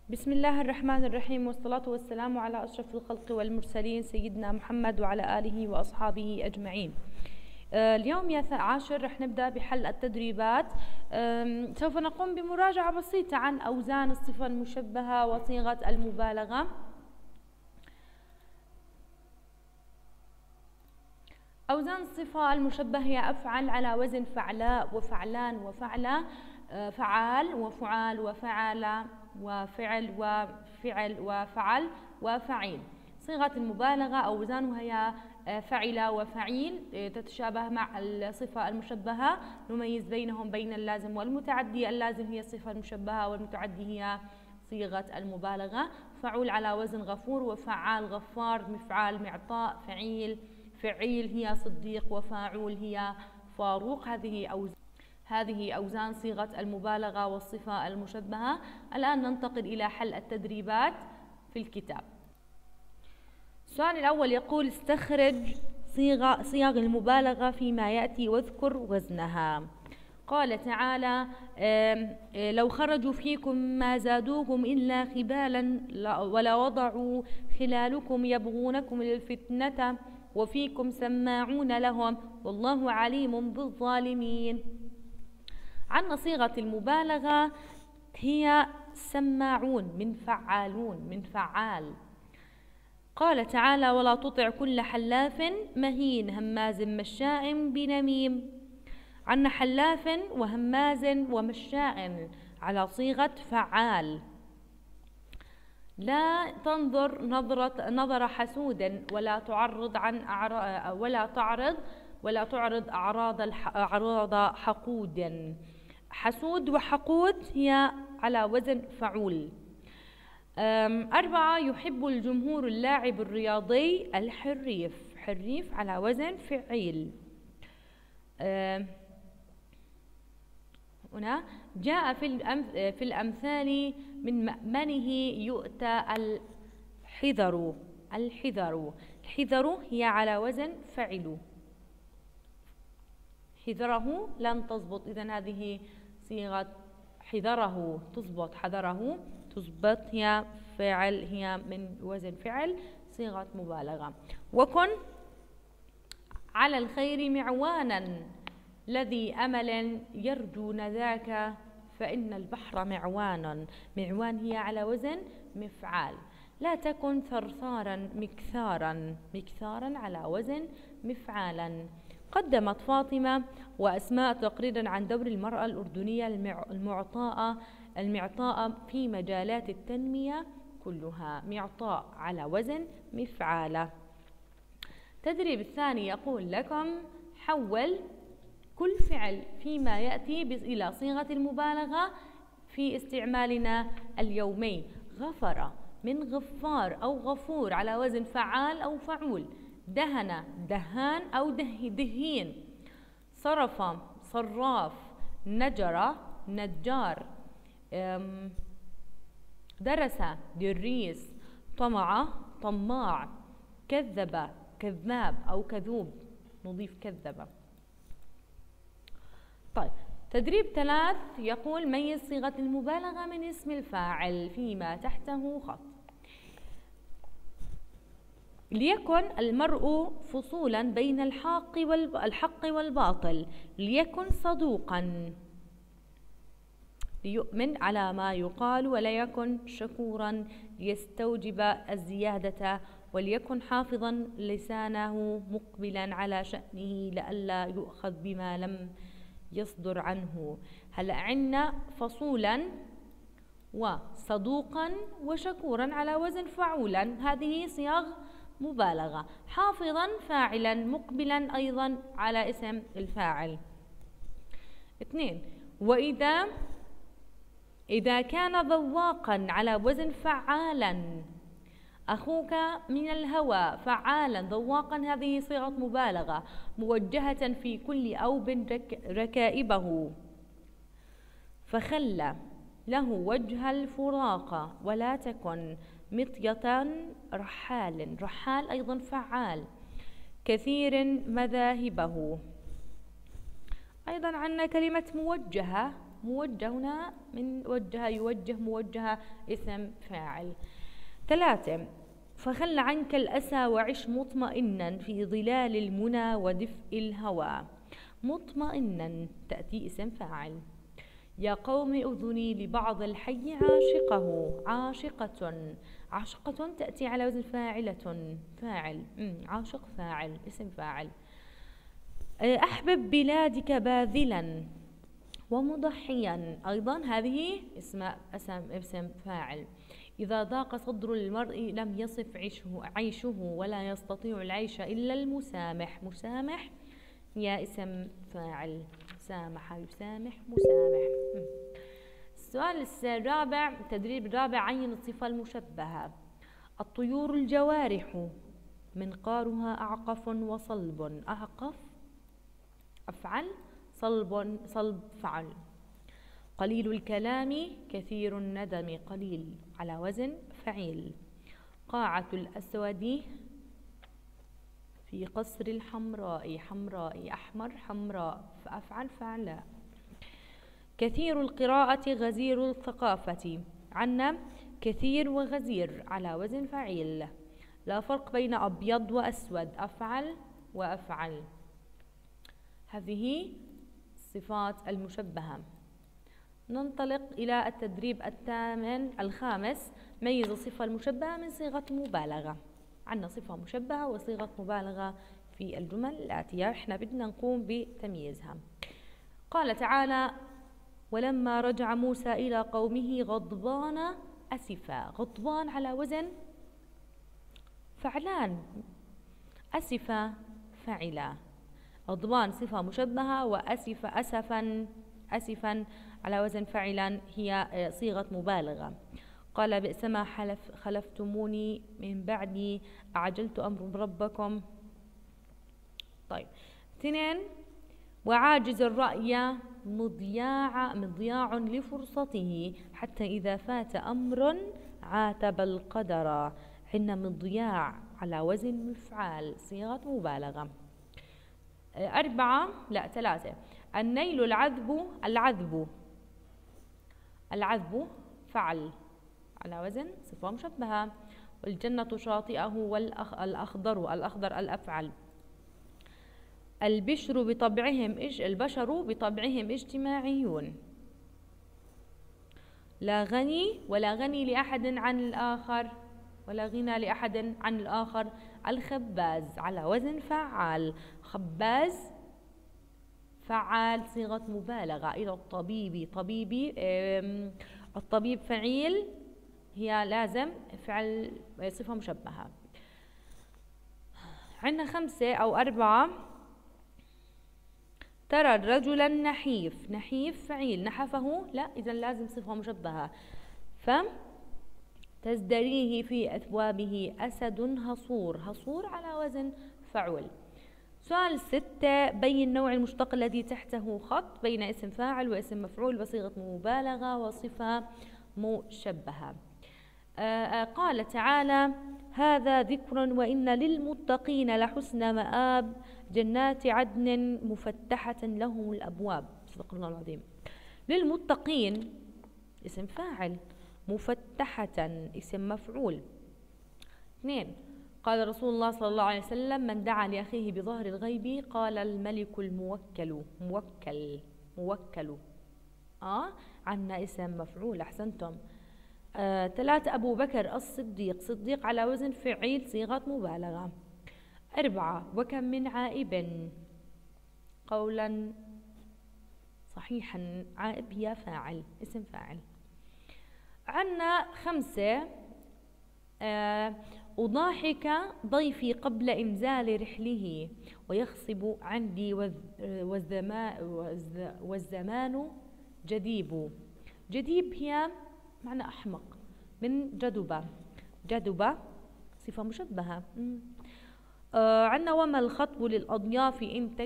بسم الله الرحمن الرحيم، والصلاة والسلام على أشرف الخلق والمرسلين سيدنا محمد وعلى آله وأصحابه أجمعين. اليوم يا عاشر رح نبدأ بحل التدريبات. سوف نقوم بمراجعة بسيطة عن أوزان الصفة المشبهة وصيغة المبالغة. أوزان الصفة المشبهة هي أفعل على وزن فعلاء وفعلان وفعلة، فعال وفعال وفعل وفعل وفعل وفعل وفعيل. صيغة المبالغة أوزانها هي فعل وفعيل، تتشابه مع الصفة المشبهة. نميز بينهم بين اللازم والمتعدي. اللازم هي الصفة المشبهة والمتعدي هي صيغة المبالغة. فعول على وزن غفور، وفعال غفار، مفعال معطاء، فعيل هي صديق، وفاعول هي فاروق. هذه أوزان صيغة المبالغة والصفة المشبهة. الآن ننتقل إلى حل التدريبات في الكتاب. السؤال الأول يقول: استخرج صيغ المبالغة فيما يأتي واذكر وزنها. قال تعالى: لو خرجوا فيكم ما زادوكم إلا خبالا ولا وضعوا خلالكم يبغونكم الفتنة وفيكم سماعون لهم والله عليم بالظالمين. عندنا صيغة المبالغة هي سماعون من فعالون من فعال. قال تعالى: ولا تطع كل حلاف مهين هماز مشاء بنميم. عندنا حلاف وهماز ومشاء على صيغة فعال. لا تنظر نظر حسود ولا تعرض أعراض حقود. حسود وحقود هي على وزن فعول. 4 يحب الجمهور اللاعب الرياضي الحريف. حريف على وزن فعيل. هنا جاء في الأمثال من مأمنه يؤتى الحذر. الحذر هي على وزن فعل. حذره لن تضبط، إذن هذه صيغة حذره تضبط. حذره تضبط هي فعل، هي من وزن فعل، صيغة مبالغة. وكن على الخير معوانا الذي أمل يرجون ذاك فإن البحر معوان. معوان هي على وزن مفعال. لا تكن ثرثارا مكثارا على وزن مفعالا. قدمت فاطمة وأسماء تقريرا عن دور المرأة الأردنية المعطاء في مجالات التنمية كلها. معطاء على وزن مفعالة. التدريب الثاني يقول لكم: حول كل فعل فيما يأتي إلى صيغة المبالغة في استعمالنا اليومي. غفر من غفار أو غفور على وزن فعال أو فعول. دهن دهان أو دهين. صرف صراف. نجر نجار. درس دريس. طمع طماع. كذب كذاب أو كذوب، نضيف كذب. طيب، تدريب 3 يقول: ميز صيغة المبالغة من اسم الفاعل فيما تحته خط. ليكن المرء فصولا بين الحق والباطل. ليكن صدوقا. ليؤمن على ما يقال ولا يكن شكورا ليستوجب الزيادة. وليكن حافظا لسانه مقبلا على شأنه لئلا يؤخذ بما لم يصدر عنه. هلا عندنا فصولا وصدوقا وشكورا على وزن فعولا، هذه صيغ مبالغة. حافظا فاعلا، مقبلا أيضا على اسم الفاعل. 2 إذا كان ذواقا على وزن فعالا. أخوك من الهوى فعالا ذواقا، هذه صيغة مبالغة. موجهة في كل أوب ركائبه. فخلى له وجه الفراق ولا تكن مطية رحال. رحال أيضا فعال. كثير مذاهبه. أيضا عندنا كلمة موجهة موجه هنا من وجه يوجه موجهة اسم فاعل. 3 فخل عنك الأسى وعش مطمئنا في ظلال المنى ودفء الهوى. مطمئنا تأتي اسم فاعل. يا قوم أذني لبعض الحي عاشقه. عاشقة تأتي على وزن فاعلة فاعل. عاشق فاعل اسم فاعل. أحبب بلادك باذلا ومضحيا أيضا هذه اسم فاعل. إذا ضاق صدر المرء لم يصف عيشه ولا يستطيع العيش إلا المسامح. مسامح هي اسم فاعل. سامح يسامح مسامح. السؤال الرابع التدريب الرابع عين الصفة المشبهة. الطيور الجوارح منقارها أعقف وصلب. أعقف أفعل صلب فعل. قليل الكلام كثير الندم. قليل على وزن فعيل. قاعة الأسود في قصر الحمراء. حمراء أحمر حمراء فأفعل فعلاء. كثير القراءة غزير الثقافة. عنا كثير وغزير على وزن فعيل. لا فرق بين أبيض وأسود. أفعل وأفعل. هذه الصفات المشبهة. ننطلق إلى التدريب الخامس. ميز الصفة المشبهة من صيغة المبالغة. عندنا صفة مشبهة وصيغة مبالغة في الجمل الآتية، احنا بدنا نقوم بتمييزها. قال تعالى: ولما رجع موسى إلى قومه غضبان أسفا. غضبان على وزن فعلان. أسفا فعلا. غضبان صفة مشبهة، وأسف أسفا على وزن فعلا هي صيغة مبالغة. قال: بئس ما خلفتموني من بعدي أعجلت أمر ربكم. طيب 2 وعاجز الرأي مضياع لفرصته حتى إذا فات أمر عاتب القدر. حين مضياع على وزن مفعال صيغة مبالغة. 3 النيل العذب فعل على وزن صفة مشبهة. والجنة شاطئه والأخضر الأفعل. البشر بطبعهم اجتماعيون. لا غني ولا غني لأحد عن الآخر ولا غنى لأحد عن الآخر. الخباز على وزن فعال. خباز فعال صيغة مبالغة. إلى الطبيب فعيل هي لازم فعل صفة مشبهة. عندنا 5 أو 4 ترى الرجل نحيف فعيل. نحفه لا، إذا لازم صفة مشبهة. تزدريه في أثوابه أسد هصور على وزن فعول. سؤال 6 بين نوع المشتق الذي تحته خط بين اسم فاعل واسم مفعول وصيغة مبالغة وصفة مشبهة. قال تعالى: هذا ذكر وإن للمتقين لحسن مآب جنات عدن مفتحة لهم الأبواب. صدق الله العظيم. للمتقين اسم فاعل، مفتحة اسم مفعول. 2 قال رسول الله صلى الله عليه وسلم: من دعا لأخيه بظهر الغيب قال الملك الموكل. موكل عنا اسم مفعول. أحسنتم. 3 أبو بكر صديق على وزن فعيل صيغة مبالغة. 4 وكم من عائب قولا صحيحا. عائب هي فاعل اسم فاعل. عنا 5 أضاحك ضيفي قبل إنزال رحله ويخصب عندي والزمان جديب هي معنى أحمق من جدبة صفة مشبهة. عنا وما الخطب للأضياف إن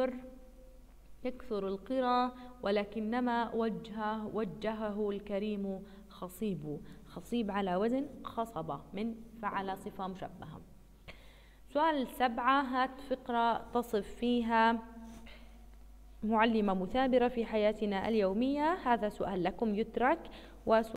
تكثر القرى ولكنما وجهه الكريم خصيب على وزن خصبة من فعل صفة مشبهة. سؤال 7 هات فقرة تصف فيها معلمة مثابرة في حياتنا اليومية؟ هذا سؤال لكم يترك.